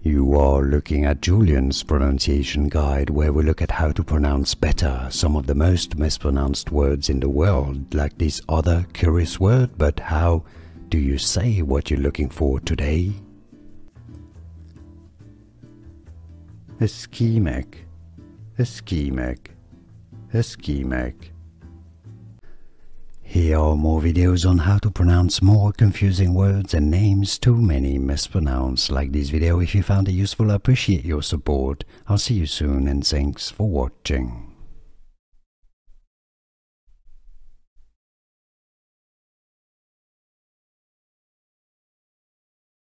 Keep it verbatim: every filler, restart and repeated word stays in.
You are looking at Julian's pronunciation guide, where we look at how to pronounce better some of the most mispronounced words in the world, like this other curious word. But how do you say what you're looking for today? Ischemic, ischemic, ischemic. Here are more videos on how to pronounce more confusing words and names too many mispronounced. Like this video if you found it useful. I appreciate your support. I'll see you soon and thanks for watching.